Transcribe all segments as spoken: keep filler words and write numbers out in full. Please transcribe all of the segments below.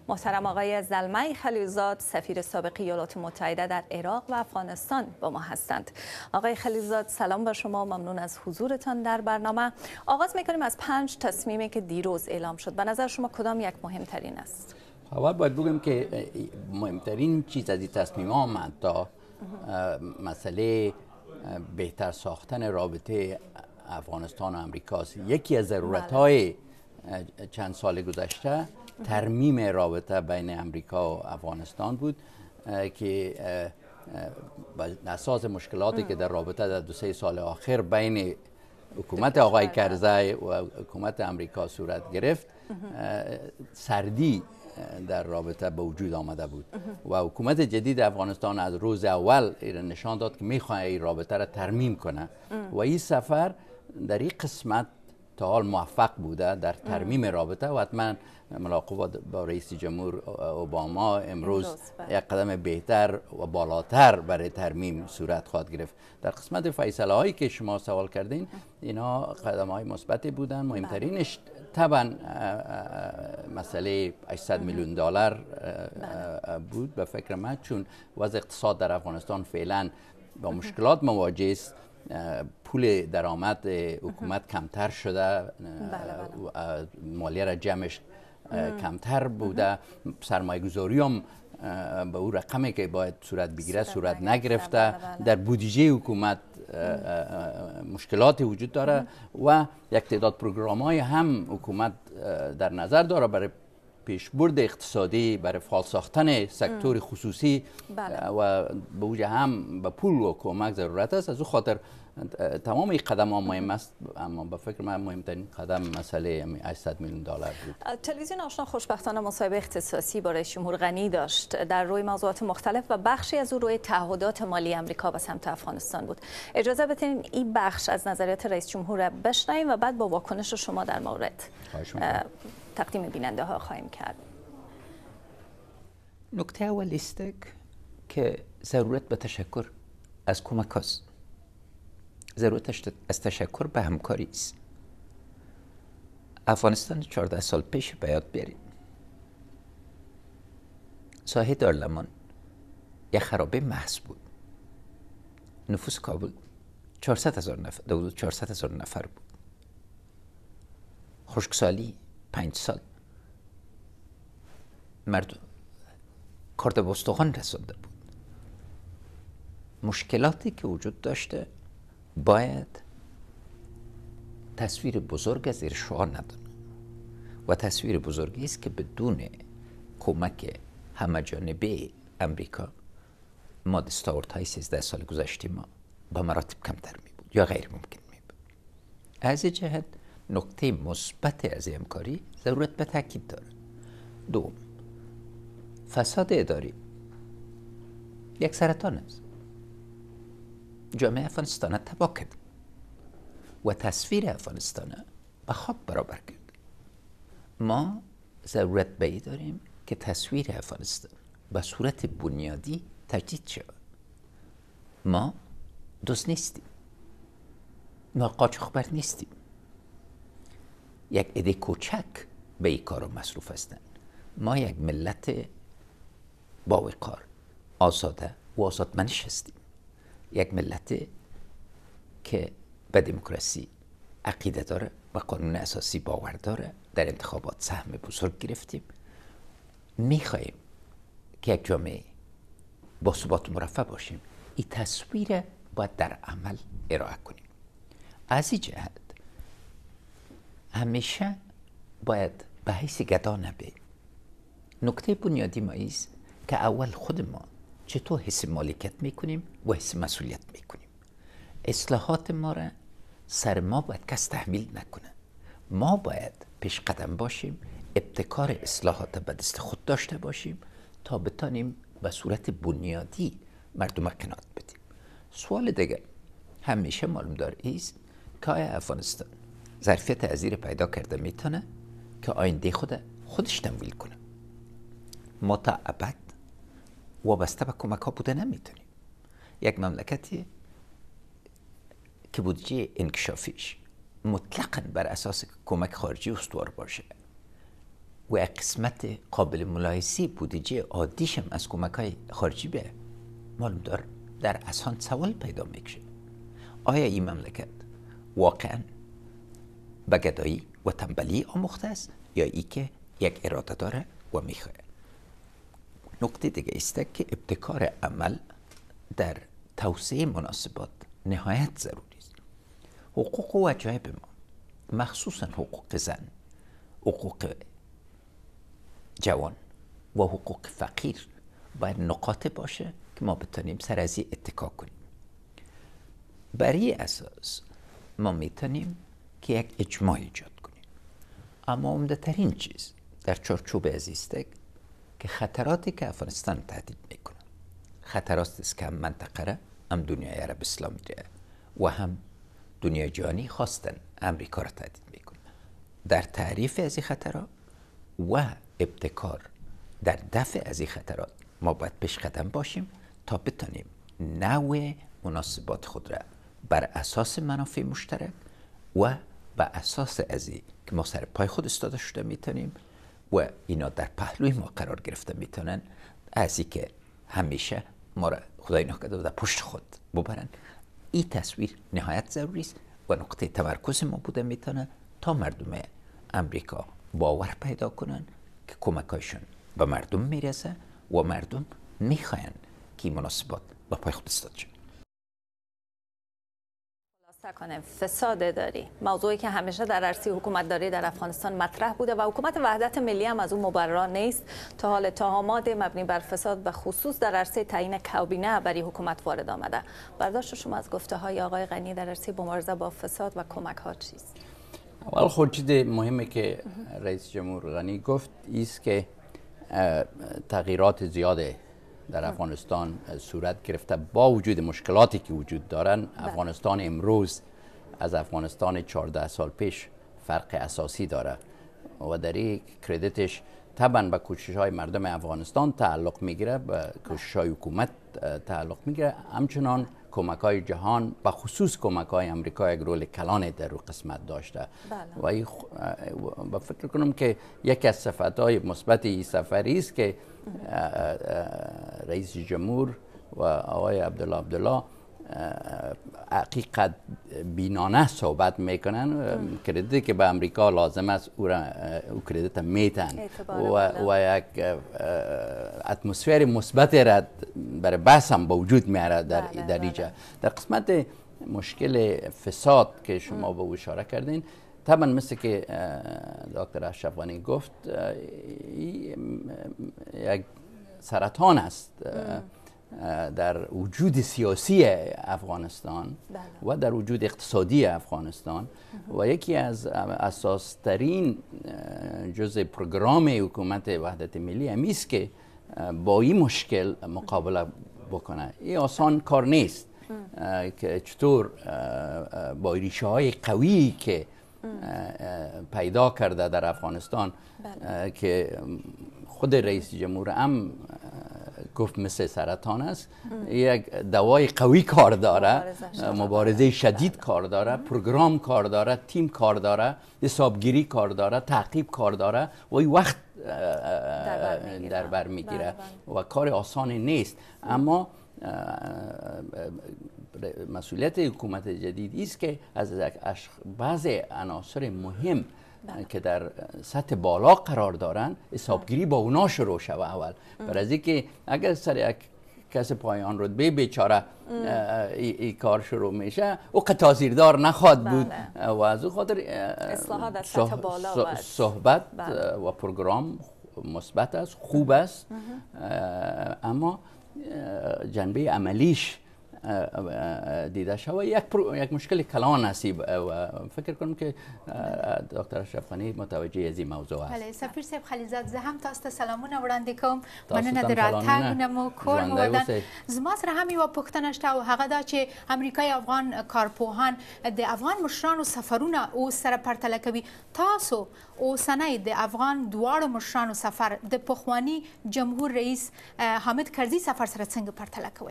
محترم آقای زلمه خلیلزاد سفیر سابق ایالات متحده در عراق و افغانستان با ما هستند. آقای خلیلزاد سلام بر شما، ممنون از حضورتان در برنامه. آغاز میکنیم از پنج تصمیمی که دیروز اعلام شد. به نظر شما کدام یک مهمترین است؟ اول باید بگم که مهمترین چیز از این تصمیم ها من تا مسئله بهتر ساختن رابطه افغانستان و امریکاست. یکی از ضرورت های چند سال گذشته ترمیم رابطه بین امریکا و افغانستان بود که اساس مشکلاتی که در رابطه در دو سه سال آخر بین حکومت آقای کرزی و حکومت امریکا صورت گرفت سردی در رابطه به وجود آمده بود و حکومت جدید افغانستان از روز اول نشان داد که میخواد این رابطه را ترمیم کنه و این سفر در این قسمت تا حال موفق بوده در ترمیم رابطه و حتما ملاقات با رئیس جمهور اوباما امروز یک قدم بهتر و بالاتر برای ترمیم صورت خواهد گرفت. در قسمت فیصله هایی که شما سوال کردین اینا قدم های مثبتی بودن. مهمترینش طبعا مسئله هشتصد میلیون دلار بود به فکر من، چون وضع اقتصاد در افغانستان فعلا با مشکلات مواجه است. پول درآمد حکومت کمتر شده، مالیه را جمعش کمتر بوده، سرمایه گذاری هم به اون رقمی که باید صورت بگیره صورت نگرفته. در بودجه حکومت مشکلات وجود داره و یک تعداد پروگرام های هم حکومت در نظر داره برای پیشبرد اقتصادی، برای فعال ساختن سکتور خصوصی و به وجه هم به پول و کمک ضرورت است. از او خاطر تمام این قدم ها مهم است، اما به فکر من مهمترین قدم مسئله هشتصد میلیون دلار بود. تلویزیون آشنا خوشبختانه مصاحبه اختصاصی با رئیس جمهور غنی داشت در روی موضوعات مختلف و بخشی از او روی تعهدات مالی امریکا به سمت افغانستان بود. اجازه بدین این بخش از نظریات رئیس جمهور را بشنویم و بعد با واکنش شما در مورد تقدیم بیننده ها خواهیم کرد. نکته اول است که ضرورت به تشکر از کمک هست. ضرورت از تشکر به همکاری است. افغانستان چهارده سال پیش به یاد بیارید. ساحه دارالمان یک خرابه محض بود. نفوس کابل چهارصد هزار نفر حدود چهارصد هزار نفر بود. خشکسالی پنج سال مردم کارد به استخوان رسانده بود. مشکلاتی که وجود داشته باید تصویر بزرگ از ارشاها ندانه و تصویر بزرگی است که بدون کمک همه جانبه امریکا ما دستاوردهای سیزده سال گذشته ما با مراتب کمتر می بود یا غیر ممکن می بود. از این جهت نکته مثبت از همکاری ضرورت به تاکید دارد. دوم، فساد اداری یک سرطان است. جامعه افغانستان تباه کرد و تصویر افغانستان به خاک برابر کرد. ما ضرورت به این داریم که تصویر افغانستان به صورت بنیادی تجدید شود. ما دوست نیستیم، ما قاچاقبر نیستیم. یک عده کوچک به این کار مصروف هستند. ما یک ملت با وقار، آزاده و آزادمنش هستیم. یک ملت که به دموکراسی عقیده داره و قانون اساسی باور داره. در انتخابات سهم بزرگ گرفتیم. میخواهیم که یک جامعه با ثبات و مرفه باشیم. این تصویر باید در عمل ارائه کنیم. از این جهت همیشه باید به حیث گدا نبیم. نکته بنیادی ما است که اول خود ما چطور حس مالکیت میکنیم و حس مسئولیت میکنیم. اصلاحات ما را سر ما باید کس تحمیل نکنه. ما باید پیش قدم باشیم، ابتکار اصلاحات به دست خود داشته باشیم تا بتانیم به صورت بنیادی مردم قناعت بدیم. سوال دیگر همیشه معلوم دار است که آیا افغانستان ظرفیت ازیر پیدا کرده میتونه که آینده خود خودش تمویل کنه. ما تا ابد وابسته به کمک ها بوده نمیتونیم. یک مملکتی که بودجه انکشافیش مطلقاً بر اساس کمک خارجی استوار باشه و قسمت قابل ملاحظی بودجه عادیشم از کمک‌های خارجی به معلوم دار در اسان سوال پیدا میشه. آیا این مملکت واقعا به گدایی و تنبلی آموخته است یا ای که یک اراده داره و میخواه؟ نکته دیگه است که ابتکار عمل در توسعه مناسبات نهایت ضروری است. حقوق و وجایب ما، مخصوصا حقوق زن، حقوق جوان و حقوق فقیر باید نقاط باشه که ما بتونیم سر از اتکا کنیم. برای اساس ما میتونیم که یک اجماع ایجاد کنیم. اما عمده ترین چیز در چارچوب از است که خطراتی که افغانستان تهدید میکنه خطرات است که هم منطقه را، هم دنیای عرب اسلامی را و هم دنیای جهانی خواستن امریکا را تهدید میکنه. در تعریف از این خطرات و ابتکار در دفع از این خطرات ما باید پیش قدم باشیم تا بتونیم نوع مناسبات خود را بر اساس منافع مشترک و بر اساس از این که ما سر پای خود استاده شده میتونیم و اینا در پهلوی ما قرار گرفته میتونن، از این که همیشه ما را خدای نکرده در پشت خود ببرن. این تصویر نهایت ضروری است و نقطه تمرکز ما بوده میتونه تا مردم امریکا باور پیدا کنن که کمکایشون به مردم میرسه و مردم میخواین که مناسبات به پای خود استاده شد. کنه فساد اداری، موضوعی که همیشه در عرصه حکومت داری در افغانستان مطرح بوده و حکومت وحدت ملی هم از اون مبرا نیست. تا حال اتهامات مبنی بر فساد و خصوص در عرصه تعیین کابینه برای حکومت وارد آمده. برداشت شما از گفته های آقای غنی در عرصه مبارزه با فساد و کمک ها چیست؟ اول خود چیز مهمه که رئیس جمهور غنی گفت است که تغییرات زیاده در افغانستان صورت گرفته با وجود مشکلاتی که وجود دارن. افغانستان امروز از افغانستان چهارده سال پیش فرق اساسی داره و در این کردیتش طبعا به کوشش های مردم افغانستان تعلق میگیره، به کوشش های حکومت تعلق میگیره، همچنان کمک های جهان به خصوص کمک های امریکا یک رول کلان در رو قسمت داشته. بله. و ای خ... با فکر کنم که یکی از صفت های مثبت این سفری است که رئیس جمهور و آقای عبدالله عبدالله حقیقت بینانه صحبت میکنن. کردیتی که به امریکا لازم است او را او کردیت میتن و, و یک اتمسفر مثبت را برای بحث هم با وجود میاره در در اینجا. در قسمت مشکل فساد که شما به اشاره کردین، طبعا مثل که دکتر اشرف غنی گفت یک سرطان است در وجود سیاسی افغانستان و در وجود اقتصادی افغانستان و یکی از اساسترین جزء پروگرام حکومت وحدت ملی همی است که با این مشکل مقابله بکنه. این آسان کار نیست که چطور با ریشه های قوی که پیدا کرده در افغانستان بله. که خود رئیس جمهور هم گفت مثل سرطان است، یک دوای قوی کار داره، مبارزه شدید کار داره، پروگرام کار داره، تیم کار داره، حسابگیری کار داره، تعقیب کار داره و این وقت در بر میگیره و کار آسانی نیست. اما مسئولیت حکومت جدید است که از بعض عناصر مهم بله. که در سطح بالا قرار دارن حسابگیری با اونا شروع شوه اول. برای اینکه اگر سر یک کس پایان رتبه بیچاره این کار شروع میشه او قطازیردار نخواد بله. بود و از او خاطر اصلاحات از سطح بالا صحبت بله. و پروگرام مثبت است، خوب است، اما جنبه عملیش دیده شود یک یک مشکل کلان نصیب و فکر کنم که دکتر اشرف غنی متوجه از این موضوع است. بله سفیر صاحب خلیزاد زه هم تاسو ته سلامونه وړاندې کوم. مننه د راتګ نه مو کور مو ودان. زما سره هم یوه پوښتنه شته او هغه دا چې امریکایي افغان کارپوهان د افغان مشرانو سفرونه اوس سره پرتله کوي. تاسو اوسنی د افغان دواړو مشرانو سفر د پخواني جمهور رئیس حامد کرزي سفر سره څنګه پرتله کوئ؟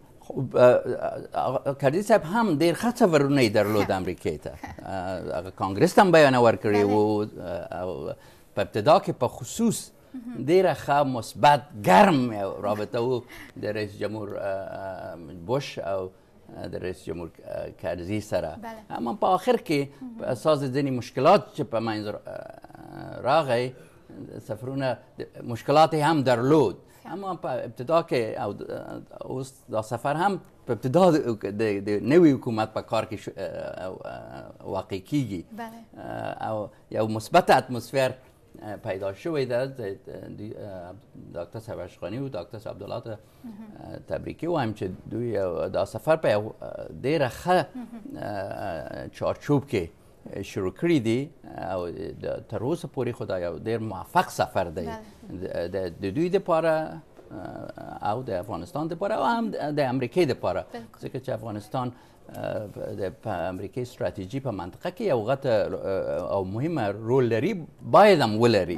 کردی صاحب هم دیر خط سفرونه درلود امریکایی ته. کانگرس هم بیان ورکړی و په ابتدا کې په خصوص ډیره ښه مثبت ګرم رابطه و د رئیس جمهور بوش او د رئیس جمهور کرزی سره، اما په آخر کې په اساس ځینې مشکلات چې په منځ راغی سفرونه مشکلات هم درلود، اما په ابتدا کې او اوس دا سفر هم په ابتدا د نوي حکومت په کار کې واقع کیږي او یو مثبت اتمسفر پیدا شوی ده. دکتر صاحب اشغانی و دکتر صاحب عبدالله تبریکی و هم چې دوی دا سفر په یو ډیره ښه چارچوب کې شروع کړی دي او تر اوسه پورې خو دا یو ډیر موفق سفر دی د دوی دپاره او د افغانستان دپاره او هم د امریکې دپاره، ځکه چې افغانستان د امریکې ستراتیژي په منطقه کې یو غټه او مهمه رول لري، باید هم ولري.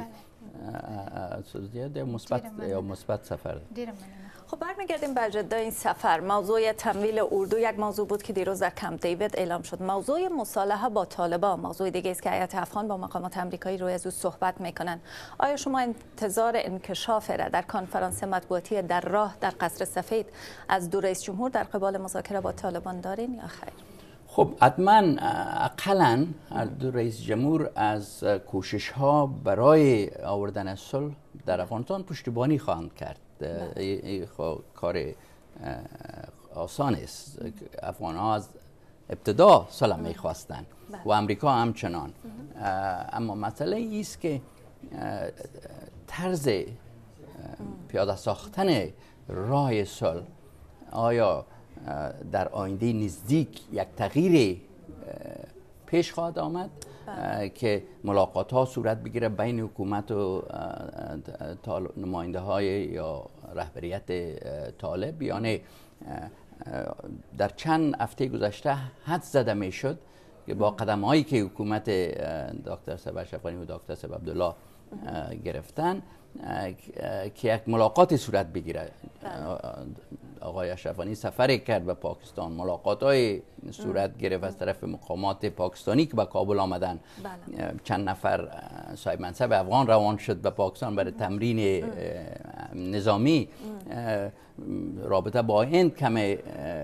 یو مثبت سفر دی. خب برمیگردیم بر جده این سفر. موضوع تمویل اردو یک موضوع بود که دیروز در کمپ دیوید اعلام شد. موضوع مصالحه با طالبان موضوع دیگه است که هیئت افغان با مقامات آمریکایی روی از او صحبت میکنن. آیا شما انتظار انکشاف را در کنفرانس مطبوعاتی در راه در قصر سفید از دو رئیس جمهور در قبال مذاکره با طالبان دارین یا خیر؟ خب حتما اقلا دو رئیس جمهور از کوشش ها برای آوردن صلح در افغانستان پشتیبانی خواهند کرد. این کار آسان است. افغان ها از ابتدا صلح میخواستند و امریکا همچنان، اما مسئله ای است که طرز پیاده ساختن راه صلح آیا در آینده نزدیک یک تغییر پیش خواهد آمد که ملاقات ها صورت بگیره بین حکومت و نماینده های یا رهبریت طالب، یعنی در چند هفته گذشته حد زده می شد که با قدم هایی که حکومت دکتر صاحب اشرف غنی و دکتر صاحب عبدالله گرفتن که یک ملاقات صورت بگیره. آقای اشرف غنی سفر کرد به پاکستان، ملاقات های صورت گرفت از طرف مقامات پاکستانی که به کابل آمدن. بله. چند نفر صاحب منصب افغان روان شد به پاکستان برای تمرین نظامی. رابطه با هند کمی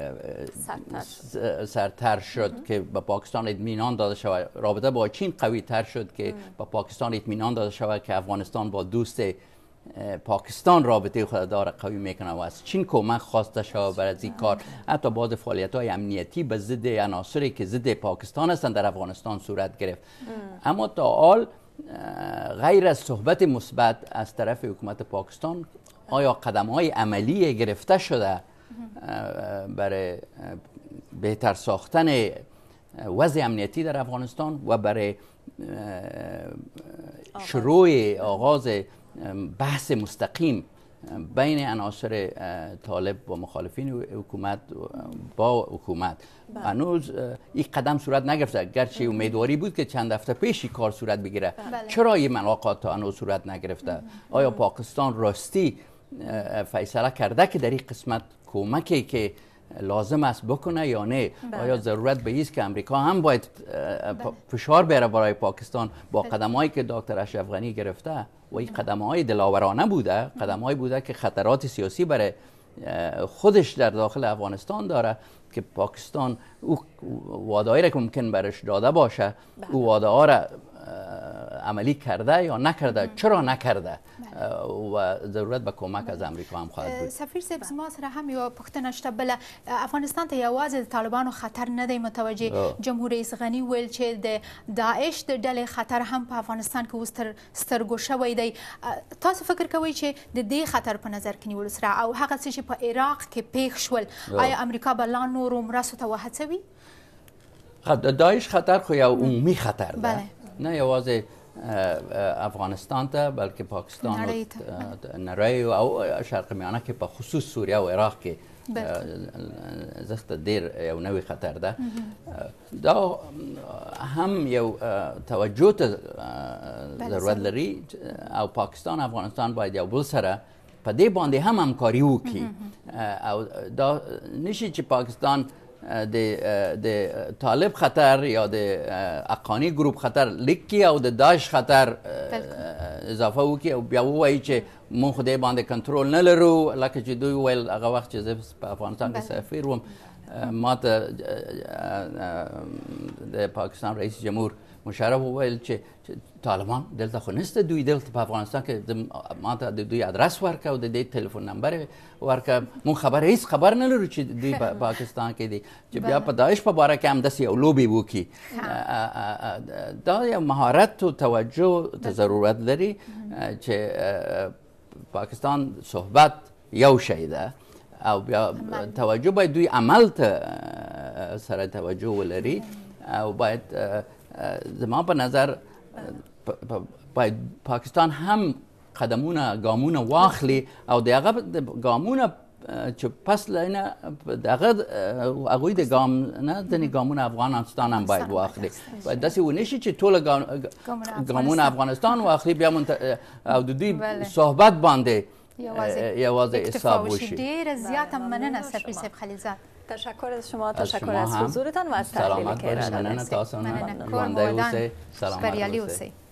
سرتر شد که به پاکستان اطمینان داده شود. رابطه با چین قوی تر شد که به پاکستان اطمینان داده شود که افغانستان با دوست پاکستان رابطه خود داره قوی میکنه و از چین کمک خواسته شود برای این کار. حتی بعض فعالیت های امنیتی به ضد عناصری که ضد پاکستان هستند در افغانستان صورت گرفت. اما تا حال غیر از صحبت مثبت از طرف حکومت پاکستان آیا قدم های عملی گرفته شده برای بهتر ساختن وضع امنیتی در افغانستان و برای شروع آغاز بحث مستقیم بین عناصر طالب و مخالفین حکومت با حکومت؟ هنوز این قدم صورت نگرفته، گرچه امیدواری بود که چند هفته پیشی کار صورت بگیره. بله. چرا این ملاقات هنوز صورت نگرفته؟ آیا پاکستان راستی فیصله کرده که در این قسمت کمکی که لازم است بکنه یا نه؟ بله. آیا ضرورت به است که امریکا هم باید فشار بیاره برای پاکستان با قدمایی که دکتر اشرف غنی گرفته و این قدم‌های دلاورانه بوده، قدم‌هایی بوده که خطرات سیاسی برای خودش در داخل افغانستان داره که پاکستان او وعده‌ای را که ممکن برش داده باشه او وعده‌ها را عملی کرده یا نکرده، چرا نکرده و ضرورت به کمک از امریکا هم خواهد بود. سفیر صاحب زما سره هم یو پوښتنه شته بله، افغانستان ته یوازې د طالبانو خطر نه دی متوجه. جمهور رئیس غني ویل چې د داعش د ډلې خطر هم په افغانستان کې اوس تر سترګو شوی دی. تاسو فکر کوئ چې د دې خطر په نظر کې نیولو سره او هغه څه چې په عراق کې پیښ شول آیا امریکا به لا نورو مرستو ته وهڅوي؟ داعش خطر خو یو عمومی خطر ده، نه یوازې افغانستان ته بلکې پاکستان او نړۍ او شرق میانه کې په خصوص سوریه او عراق کې زخت ډیر یو نوی خطر ده. دا هم یو توجه ته ضرورت لري او پاکستان افغانستان باید یو بل سره په دې باندې هم همکاري وکړي او دا نشي چې پاکستان د طالب خطر یا د افغاني ګروپ خطر لیکي او د داعش خطر اضافه وکړي او بیا ووایي چې مونږ خو دې باندې کنټرول نه لرو. لکه چې دوی ویل هغه وخت چې زه په افغانستان کې سفیر وم، ما ته د پاکستان رئیس جمهور مشرف وویل چې طالبان دلته خو نشته، دوی دلته په افغانستان کې ما ته د دوی ادرس ورکړه او د دې تلیفون نمبر ورکړه. مونږ خبر هیڅ خبر نه لرو چې دوی په پاکستان کې دي، چې بیا په داعش په باره کې هم داسې یو لوبې وکړي. دا یو مهارت و توجه ته ضرورت لري چې پاکستان صحبت یو شی ده او بیا توجه باید دوی عمل ته سره توجه ولري او باید زما په نظر باید پاکستان هم قدمونه ګامونه واخلي او د هغه ګامونه چې پس لینه دغه هغوی د ګام نه ځینې ګامونه افغانستان هم باید واخلي. باید داسې ونه شي چې ټوله ګامونه افغانستان واخلي بیا او د دوی صحبت باندې یوازې حساب وشي. ډېره زیاته مننه سفیر صاحب خلیلزاد. تشکر از شما، تشکر از حضورتان و از تحلیلی که ارائه دادید. مننه تاسو نه. ژوندی اوسئ، سلامت اوسئ.